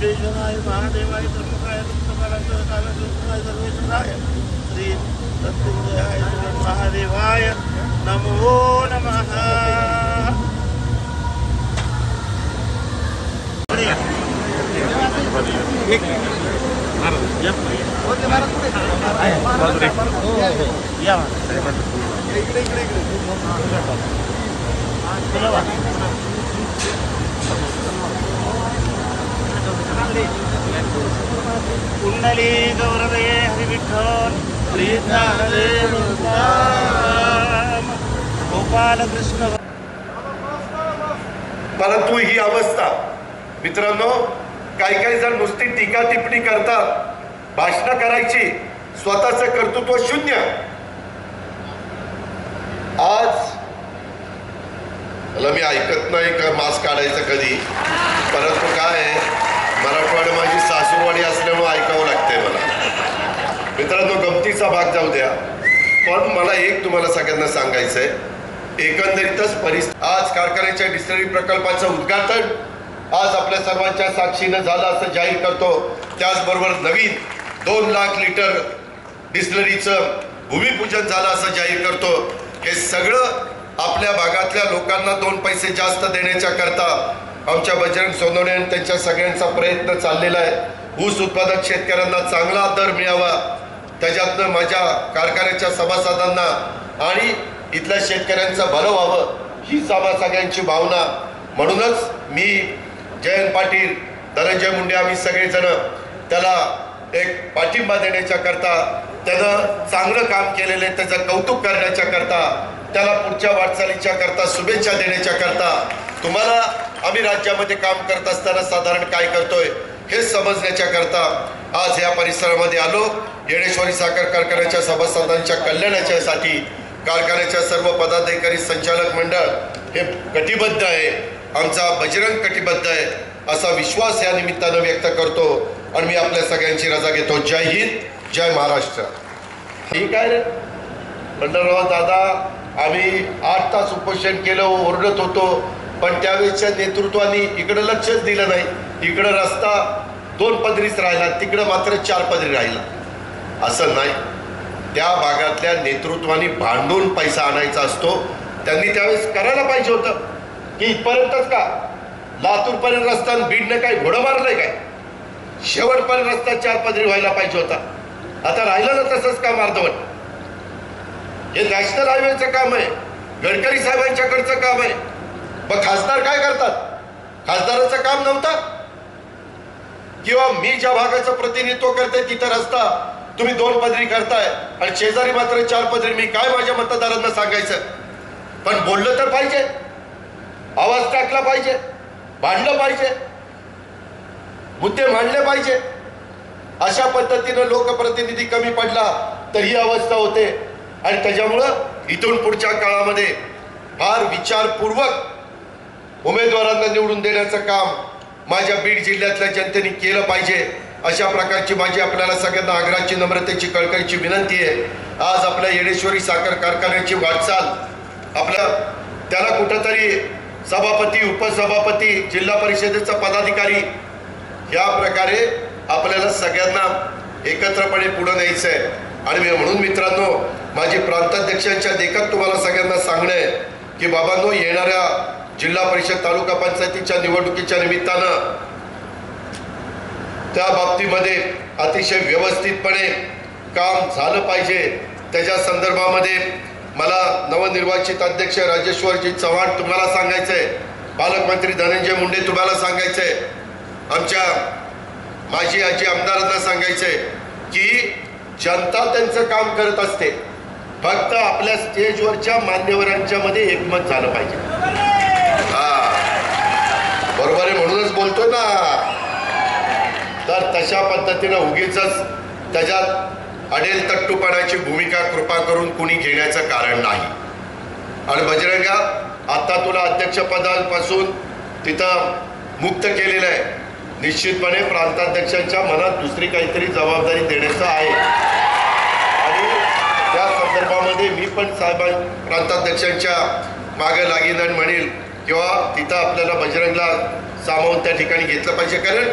विश्वेश्वराय महादेवाय त्र्यंबकाय त्र्यंबकाय सर्वेश्वराय श्री मृत्युंजयाय महादेवाय नमो नमः। कुंडली गौरवे हरिविठ्ठल श्री ज्ञानदेव गोपाल कृष्ण। परंतु ही अवस्था मित्रांनो, काही जण नुसती टीका टिप्पणी करतात, भाषण करायची, स्वतःचं कर्तृत्व शून्य। आज मला मी ऐकत नाही का मास्क काढायचं कधी, परंतु काय मराठवाडा माझी सासूरवाडी असल्यामुळे ऐकावं लागतंय मला। मित्रांनो, गमतीचा भाग जाऊ द्या, पण मला एक तुम्हाला सगळ्यांना सांगायचंय, एकंदरीतच परिस्थिती आज कारखान्याच्या डिस्टिलरी प्रकल्पाचं उद्घाटन आज आपल्या सर्वांच्या साक्षीनं झालं असं जाहीर करतो। त्याचबरोबर नवीन 2 लाख लिटर डिस्टिलरीचं भूमिपूजन झालं असं जाहीर करतो। हे सगळं आपल्या भागातल्या लोकांना 2 पैसे जास्त देण्याच्या करता आमच्या बजरंग सोनवणे आणि त्यांच्या सगळ्यांचा प्रयत्न चाललेला आहे। ऊस उत्पादक शेतकऱ्यांना चांगला दर मिळावा, त्याच्यातनं माझ्या कारखान्याच्या सभासदांना आणि इथल्या शेतकऱ्यांचं भलं व्हावं, हीच आम्हा सगळ्यांची भावना। म्हणूनच मी जयंत पाटील, धनंजय मुंडे, आम्ही सगळेजण त्याला एक पाठिंबा देण्याच्या करता, त्यानं चांगलं काम केलेलं आहे त्याचं कौतुक करण्याच्या करता, त्याला पुढच्या वाटचालीच्या करता शुभेच्छा देण्याच्या करता, तुम्हाला आम्ही राज्यामध्ये काम करत असताना साधारण काय करतोय हे समजण्याच्या करता आज या परिसरामध्ये आलो। येडेश्वरी साखर कारखान्याच्या सभासदांच्या कल्याणाच्यासाठी कारखान्याच्या सर्व पदाधिकारी, संचालक मंडळ हे कटिबद्ध आहे, आमचा बजरंग कटिबद्ध आहे असा विश्वास या निमित्तानं व्यक्त करतो आणि मी आपल्या सगळ्यांची रजा घेतो। जय हिंद, जय महाराष्ट्र। ठीक आहे पंढरराव दादा, आम्ही 8 तास उपोषण केलं, ओरडत होतो, पण त्यावेळेच्या नेतृत्वाने इकडे लक्षच दिलं नाही। इकडे रस्ता 2 पदरीच राहिला, तिकडे मात्र 4 पदरी राहिला। असं नाही, त्या भागातल्या नेतृत्वाने भांडून पैसा आणायचा असतो, त्यांनी त्यावेळेस करायला पाहिजे होतं की इथपर्यंतच का, लातूरपर्यंत रस्ता बीडने काय घोडं मारलंय काय, शेवटपर्यंत रस्ता 4 पदरी व्हायला पाहिजे होता। आता राहिलं ना तसंच काम अर्धवट। हे नॅशनल हायवेचं काम आहे, गडकरी साहेबांच्याकडचं काम आहे। मग खासदार काय करतात? खासदाराचं काम नव्हतं? किंवा मी ज्या भागाचं प्रतिनिधित्व करते तिथं रस्ता तुम्ही 2 पदरी करताय आणि शेजारी मात्र 4 पदरी, मी काय माझ्या मतदारांना सांगायचं? पण बोललं तर पाहिजे, आवाज टाकला पाहिजे, भांडलं पाहिजे, मुद्दे मांडले पाहिजे। अशा पद्धतीनं लोकप्रतिनिधी कमी पडला तर ही अवस्था होते आणि त्याच्यामुळं इथून पुढच्या काळामध्ये फार विचारपूर्वक उमेदवारांना निवडून देण्याचं काम माझ्या बीड जिल्ह्यातल्या जनतेने केलं पाहिजे। अशा प्रकारची माझी आपल्याला सगळ्यांना आग्रहाची, नम्रतेची, कळकळीची विनंती आहे। आज आपल्या येडेश्वरी साखर कारखान्याची वाटचाल आपल्या त्याला कुठंतरी सभापती, उपसभापती, जिल्हा परिषदेचा पदाधिकारी या प्रकारे आपल्याला सगळ्यांना एकत्रपणे पुढे न्यायचं आहे। आणि म्हणून मित्रांनो, माझी प्रांताध्यक्षांच्या देखत तुम्हाला सगळ्यांना सांगणं आहे की बाबांनो, येणाऱ्या जिल्हा परिषद, तालुका पंचायतीच्या निवडणुकीच्या निमित्तानं त्या बाबतीमध्ये अतिशय व्यवस्थितपणे काम झालं पाहिजे। त्याच्या संदर्भामध्ये मला नवनिर्वाचित अध्यक्ष राजेश्वरजी चव्हाण तुम्हाला सांगायचंय, पालकमंत्री धनंजय मुंडे तुम्हाला सांगायचंय, आमच्या माजी आजी आमदारांना सांगायचंय की जनता त्यांचं काम करत असते, फक्त आपल्या स्टेजवरच्या मान्यवरांच्या मध्ये एकमत झालं पाहिजे। बरोबर आहे, म्हणूनच बोलतोय ना। तर तशा पद्धतीनं उगीच त्याच्यात अडेल तट्टूपणाची भूमिका कृपा करून कुणी घेण्याचं कारण नाही। आणि बजरंगा, आता तुला अध्यक्षपदापासून तिथं मुक्त केलेलं आहे, निश्चितपणे प्रांताध्यक्षांच्या मनात दुसरी काहीतरी जबाबदारी देण्याचं आहे आणि त्या संदर्भामध्ये मी पण प्रांताध्यक्षांच्या मागे लागेन आणि म्हणेल किंवा तिथं आपल्याला बजरंगला सामावून त्या ठिकाणी घेतलं पाहिजे। कारण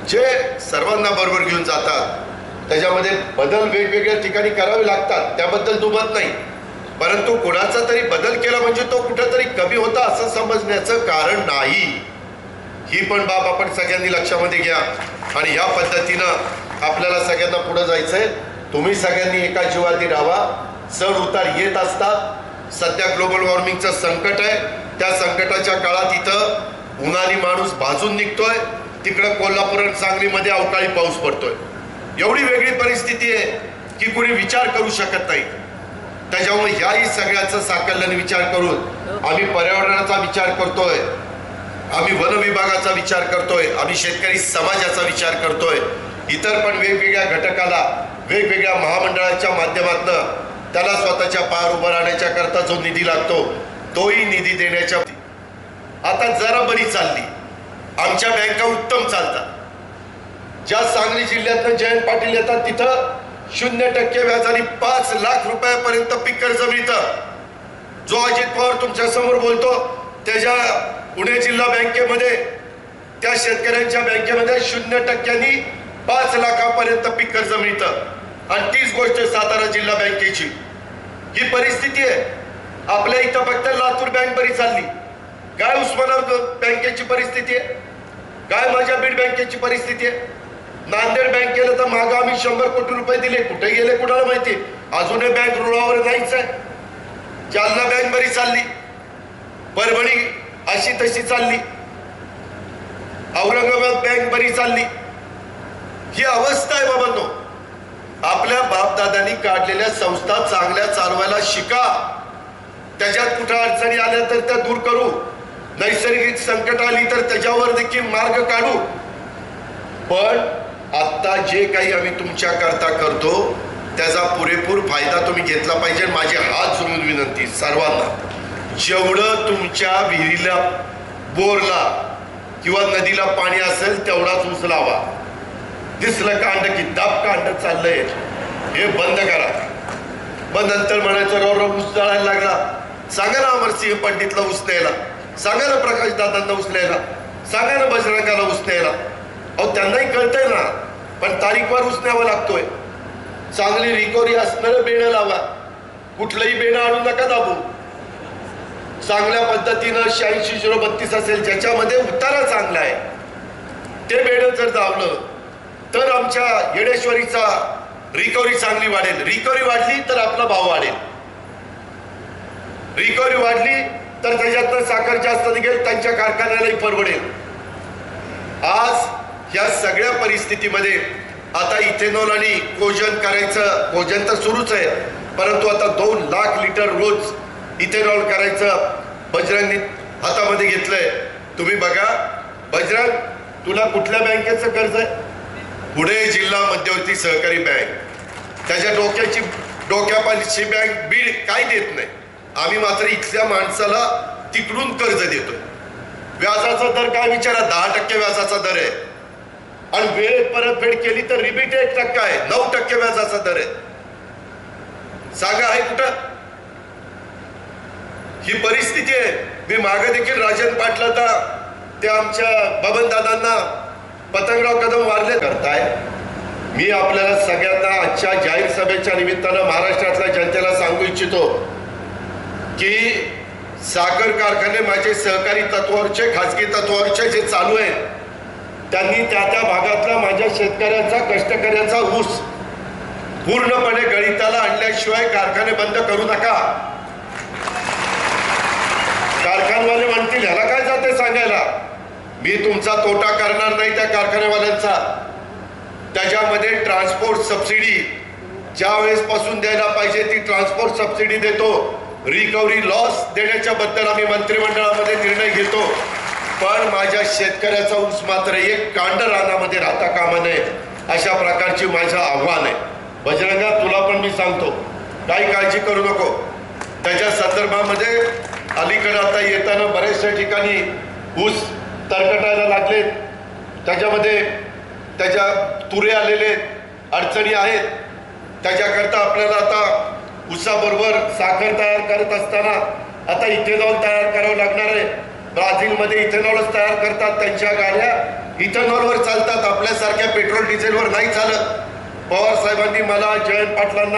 जे सर्वांना बरोबर घेऊन जातात, त्याच्यामध्ये बदल वेगवेगळ्या ठिकाणी करावे लागतात, त्याबद्दल दुमत नाही. परंतु कोणाचा तरी बदल केला म्हणजे तो कुठेतरी कमी होता असं समजण्याचं कारण नाही. ही पण बाब आपण सगळ्यांनी लक्षामध्ये घ्या. आणि या पद्धतीनं आपल्याला सगळ्यांना पुढे जायचंय. तुम्ही सगळ्यांनी एका जीवाती राहा. चढ उतार येत असतात. सध्या ग्लोबल वॉर्मिंगचं संकट आहे. त्या संकटाच्या काळात इथं उन्हाळी माणूस भाजून निघतोय, तिकडं कोल्हापूर आणि सांगलीमध्ये अवकाळी पाऊस पडतोय. एवढी वेगळी परिस्थिती आहे की कोणी विचार करू शकत नाही. त्याच्यामुळे याही सगळ्याचा साकल्याने विचार करून आम्ही पर्यावरणाचा विचार करतोय, आम्ही वन विभागाचा विचार करतोय, आम्ही शेतकरी समाजाचा विचार करतोय. इतर पण वेगवेगळ्या घटकाला वेगवेगळ्या महामंडळाच्या माध्यमातून त्याला स्वतःच्या पायावर उभं राहण्याच्या करता जो निधी लागतो तोही निधी देण्याच्या आता जरा बरी चालली. आमच्या बँका उत्तम चालतात. ज्या सांगली जिल्ह्यातनं जयंत पाटील येतात तिथं 0% व्याजाने 5 लाख रुपयापर्यंत पीक कर्ज मिळतं. जो अजित पवार तुमच्या समोर बोलतो त्याच्या पुणे जिल्हा बँकेमध्ये त्या शेतकऱ्यांच्या बँकेमध्ये 0% 5 लाखापर्यंत पीक कर्ज मिळतं. आणि तीच गोष्ट सातारा जिल्हा बँकेची. ही परिस्थिती आहे. आपल्या इथं फक्त लातूर बँक बरी चालली. काय उस्मानाबाद बँकेची परिस्थिती आहे, काय माझ्या बीड बँकेची परिस्थिती आहे. नांदेड बँकेला तर मागं आम्ही 100 कोटी रुपये दिले, कुठे गेले कुणाला माहिती. अजूनही बँक रुळावर नाहीच आहे. जालना बँक बरी चालली, परभणी अशी तशी चालली, औरंगाबाद बँक बरी चालली. ही अवस्था आहे बाबांनो. आपल्या बापदादांनी काढलेल्या संस्था चांगल्या चालवायला शिका. त्याच्यात कुठं अडचणी आल्या तर त्या दूर करू. नैसर्गिक संकट आली तर त्याच्यावर देखील मार्ग काढू. पण आता जे काही आम्ही तुमच्या करता करतो त्याचा पुरेपूर फायदा तुम्ही घेतला पाहिजे. माझी हात जोडून विनंती सर्वांना, जेवढं तुमच्या विहिरीला, बोरला किंवा नदीला पाणी असेल तेवढाच ऊस लावा. दिसलं कांड की दाब कांड चाललंय हे बंद करा. मग नंतर म्हणायचं रो ऊस जळायला लागला. सांगा ना अमरसिंह पंडितला ऊस न्यायला, सांगा ना प्रकाश दादांना ऊस न्यायला, सांगा ना बजरंगाला ऊस न्यायला. अहो त्यांनाही कळतंय ना, पण तारीखवर ऊस न्यावा लागतोय. चांगली रिकव्हरी असणारं बेणं लावा. कुठलंही बेणं आणू नका दाबू. चांगल्या पद्धतीनं 86-032 असेल ज्याच्यामध्ये उतारा चांगला आहे ते बेणं जर दाबलं तर आमच्या येडेश्वरीचा रिकव्हरी चांगली वाढेल. रिकव्हरी वाढली तर आपला भाव वाढेल. रिकव्हरी वाढली तर त्याच्यातनं साखर जास्त निघेल, त्यांच्या कारखान्यालाही परवडेल. आज या सगळ्या परिस्थितीमध्ये आता इथेनॉल आणि कोजन करायचं, कोजन तर सुरूच आहे, परंतु आता 2 लाख लिटर रोज इथेनॉल करायचं बजरंगनी हातामध्ये घेतलंय. तुम्ही बघा बजरंग, तुला कुठल्या बँकेचं कर्ज आहे? पुणे जिल्हा मध्यवर्ती सहकारी बँक. त्याच्या डोक्यापाशी बँक बीड काय देत नाही. आम्ही मात्र इथल्या माणसाला तिकडून कर्ज देतोय. व्याजाचा दर काय विचारा, 10% व्याजाचा दर आहे. आणि वेळेत परतफेड केली तर रिबीट 1% आहे. 9% व्याजाचा दर आहे. सांगा आहे कुठं? ही परिस्थिती आहे. मी मागे देखील राजन पाटलांना, ते आमच्या बबन दादांना पतंगराव कदम वारले करताय. मी आपल्याला सगळ्यांना आजच्या जाहीर सभेच्या निमित्तानं महाराष्ट्रातल्या जनतेला सांगू इच्छितो की साखर कारखाने माझे सहकारी तत्वावरचे, खाजगी तत्वावरचे जे चालू आहेत त्यांनी त्या भागातला माझ्या शेतकऱ्यांचा, कष्टकऱ्यांचा ऊस पूर्णपणे गळिताला आणल्याशिवाय कारखाने बंद करू नका. कारखानवाले म्हणतील ह्याला काय जाते सांगायला. मी तुमचा तोटा करणार नाही त्या कारखानेवाल्यांचा. त्याच्यामध्ये ट्रान्सपोर्ट सबसिडी ज्या वेळेस पासून द्यायला पाहिजे ती ट्रान्सपोर्ट सबसिडी देतो. रिकव्हरी लॉस देण्याच्या बद्दल आम्ही मंत्रिमंडळामध्ये निर्णय घेतो. पण माझ्या शेतकऱ्याचा ऊस मात्र एक कांड रानामध्ये राहता कामा नये, अशा प्रकारची माझं आव्हान आहे. बजरंगा, तुला पण मी सांगतो, काही काळजी करू नको. त्याच्या संदर्भामध्ये अलीकडे आता येताना बऱ्याचशा ठिकाणी ऊस तरकटायला लागलेत. त्याच्यामध्ये त्याच्या तुरे आलेले, अडचणी आहेत. त्याच्याकरता आपल्याला आता ऊसाबरोबर साखर तयार करत असताना आता इथेनॉल तयार करावं लागणार आहे. ब्राझीलमध्ये इथेनॉलच तयार करतात, त्यांच्या गाड्या इथेनॉलवर चालतात, आपल्यासारख्या पेट्रोल डिझेलवर नाही चालत. पवार साहेबांनी मला, जयंत पाटलांना,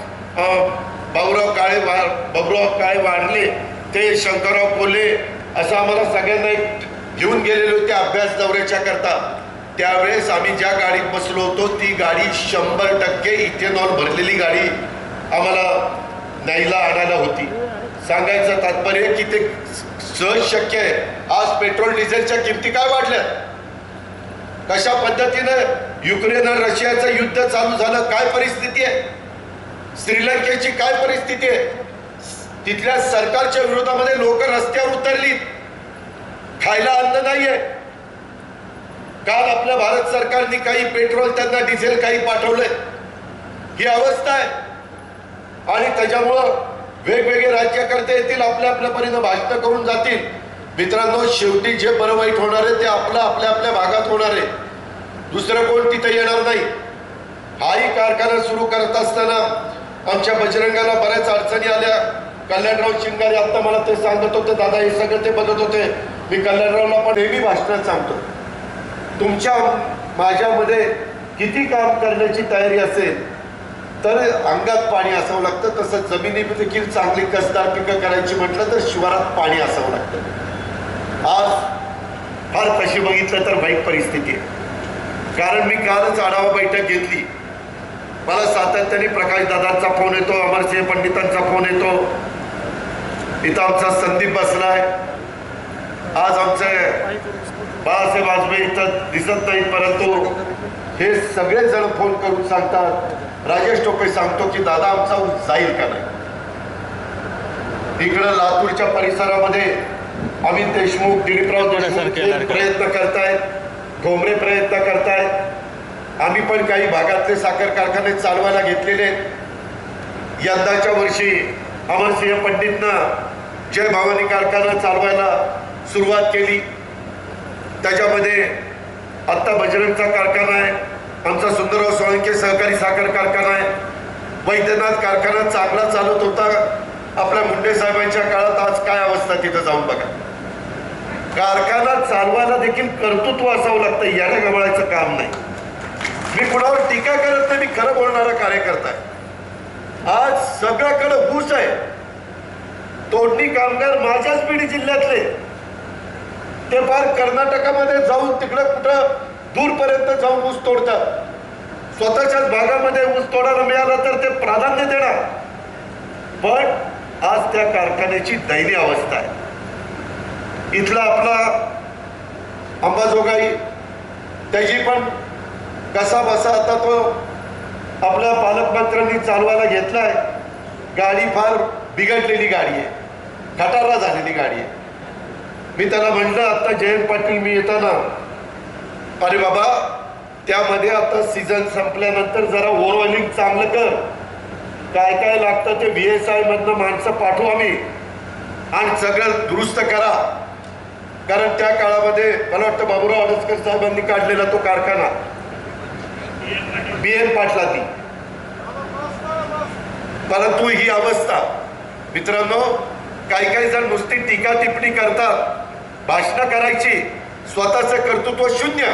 बाबुराव काळे वाढले, ते शंकरराव कोल्हे असं आम्हाला सगळ्यांना घेऊन गेलेले होते अभ्यास दौऱ्याच्या करता. त्यावेळेस आम्ही ज्या गाडीत बसलो होतो ती गाडी 100% इथेनॉल भरलेली गाडी आम्हाला न्यायला आणायला होती. सांगायचं तात्पर्य की ते सहज शक्य आहे. आज पेट्रोल डिझेलच्या किमती काय वाढल्या, कशा पद्धतीनं युक्रेन आणि रशियाचं युद्ध चालू झालं, काय परिस्थिती आहे, श्रीलंकेची काय परिस्थिती आहे, तिथल्या सरकारच्या विरोधामध्ये लोक रस्त्यावर उतरली, खायला अन्न नाहीये. काल आपल्या भारत सरकारने काही पेट्रोल त्यांना डिझेल काही पाठवलंय, ही अवस्था आहे. आणि त्याच्यामुळं वेगवेगळे राज्यकर्ते येतील, आपल्या परीनं भाषणं करून जातील. मित्रांनो, शेवटी जे बरं वाईट होणार आहे ते आपल्या भागात होणार आहे, दुसरं कोण तिथे येणार नाही. हाही कारखाना सुरू करत असताना आमच्या बजरंगाला बऱ्याच अडचणी आल्या. कल्याणराव शिंगारे आता मला ते सांगत होते, दादा हे सगळं ते बघत होते. मी कल्याणरावला पण नेहमी भाषणात सांगतो, तुमच्या माझ्यामध्ये किती काम करण्याची तयारी असेल तर अंगात पाणी असावं लागतं, तसं जमिनीत देखील चांगली कसदार पिकं करायची म्हटलं तर शिवारात पाणी असावं लागतं. आज फार तशी बघितलं तर वाईट परिस्थिती आहे. कारण मी कालच आढावा बैठक घेतली, मला सातत्याने प्रकाश दादांचा फोन येतो, अमरसिंह पंडितांचा फोन येतो, इथं आमचा संदीप बसलाय, आज आमचे बाळासाहेब वाजपेयी इथं दिसत नाहीत, परंतु हे सगळे जण फोन करून सांगतात. राजेश टोपे सांगतो की दादा आमचा ऊस जाईल का नाही. इकडं लातूरच्या परिसरामध्ये अमित देशमुख, दिलीपराव देशमुख प्रयत्न करतायत, घोंबरे प्रयत्न करतायत. आम्ही पण काही भागातले साखर कारखाने चालवायला घेतलेले. यंदाच्या वर्षी अमरसिंह पंडितनं जय भवानी कारखाना चालवायला सुरुवात केली. त्याच्यामध्ये आत्ता बजरंगचा कारखाना आहे, आमचा सुंदरराव सोळंके सहकारी साखर कारखाना आहे, वैद्यनाथ कारखाना चांगला चालत होता आपल्या मुंडे साहेबांच्या काळात. आज काय अवस्था तिथं जाऊन बघा. कारखाना चालवायला देखील कर्तृत्व असावं लागतं, याला गवळायचं काम नाही. मी कुणावर टीका करत नाही, मी खरं बोलणारा कार्यकर्ता आहे. आज सगळ्याकडे ऊस आहे. तोडणी कामगार माझ्याच बीड जिल्ह्यातले ते फार कर्नाटकामध्ये जाऊन तिकडं कुठं दूरपर्यंत जाऊन ऊस तोडतात. स्वतःच्याच भागामध्ये ऊस तोडायला मिळाला तर ते प्राधान्य देणार. पण आज त्या कारखान्याची दयनीय अवस्था आहे. इथला आपला अंबाजोगाई, त्याची पण कसा बसा आता तो आपल्या पालकमंत्र्यांनी चालवायला घेतलाय. गाडी फार बिघडलेली गाडी आहे, खटारा झालेली गाडी आहे. मी त्याला म्हटलं आता जयंत पाटील मी येताना, अरे बाबा त्यामध्ये आता सीझन संपल्यानंतर जरा ओव्हरऑलिंग चांगलं कर, काय काय लागतं ते VSI मधनं माणसं पाठवू आम्ही आणि सगळं दुरुस्त करा. कारण त्या काळामध्ये मला वाटतं बाबुराव अडसकर साहेबांनी काढलेला तो कारखाना BN पाटलाती. परंतु ही अवस्था मित्रांनो, काही जण नुसती टीका टिप्पणी करतात, भाषणं करायची, स्वतःचं कर्तृत्व शून्य.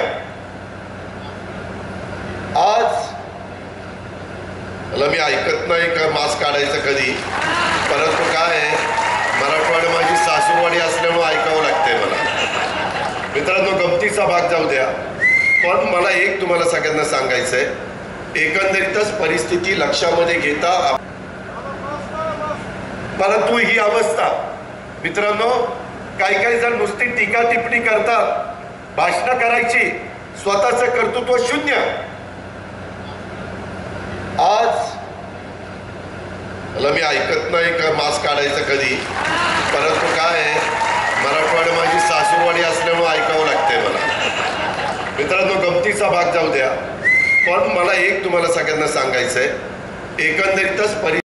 आज मला मी ऐकत नाही का मास्क काढायचं कधी, परंतु काय आहे, मराठवाडा माझी सासूरवाडी असल्यामुळे ऐकावं लागतंय मला. मित्रांनो, गमतीचा भाग जाऊ द्या, पण मला एक तुम्हाला सगळ्यांना सांगायचंय, एकंदरीतच परिस्थिती लक्षामध्ये घेता. परंतु ही अवस्था मित्रांनो, काही जण नुसती टीका टिप्पणी करतात, भाषणं करायची, स्वतःचं कर्तृत्व शून्य. आज मला मी ऐकत नाही का मास्क काढायचं कधी, परंतु काय आहे, मराठवाडा माझी सासूरवाडी असल्यामुळे ऐकावं लागतंय मला. मित्रांनो, गमतीचा भाग जाऊ द्या, पण मला एक तुम्हाला सगळ्यांना सांगायचंय, एकंदरीतच